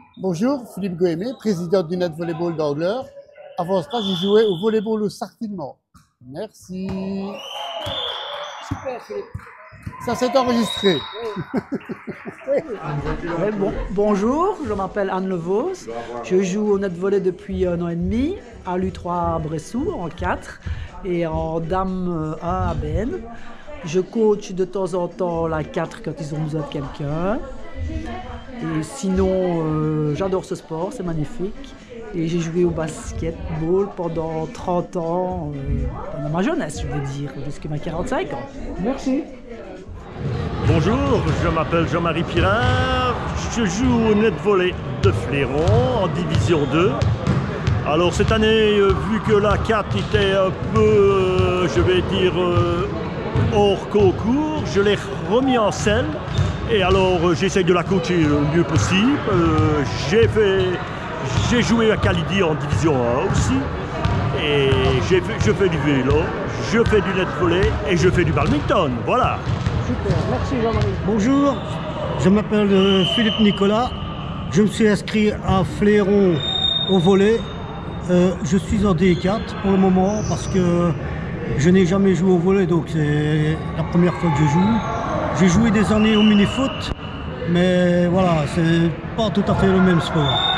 Bonjour, Philippe Goémé, président du Net Volleyball d'Angleur. Avant ça, j'ai joué au volleyball au Sartinement. Merci. Super, Philippe. Ça s'est enregistré. Bonjour, je m'appelle Anne Levos. Je joue au net volley depuis 1 an et demi à l'U3 à Bressou en 4 et en Dame 1 à Ben. Je coach de temps en temps la 4 quand ils ont besoin de quelqu'un. Et sinon, j'adore ce sport, c'est magnifique. Et j'ai joué au basketball pendant 30 ans, pendant ma jeunesse, je veux dire, jusqu'à mes 45 ans. Merci. Bonjour, je m'appelle Jean-Marie Pirard, je joue au net volley de Fléron en division 2. Alors cette année, vu que la 4 était un peu, je vais dire, hors concours, je l'ai remis en selle. Et alors j'essaye de la coacher le mieux possible. J'ai joué à Calidi en division 1 aussi. Et je fais du vélo, je fais du net volley et je fais du badminton. Voilà. Super, merci Jean-Marie. Bonjour, je m'appelle Philippe Nicolas. Je me suis inscrit à Fléron au volley. Je suis en D4 pour le moment parce que je n'ai jamais joué au volley, donc c'est la première fois que je joue. J'ai joué des années au mini-foot, mais voilà, c'est pas tout à fait le même sport.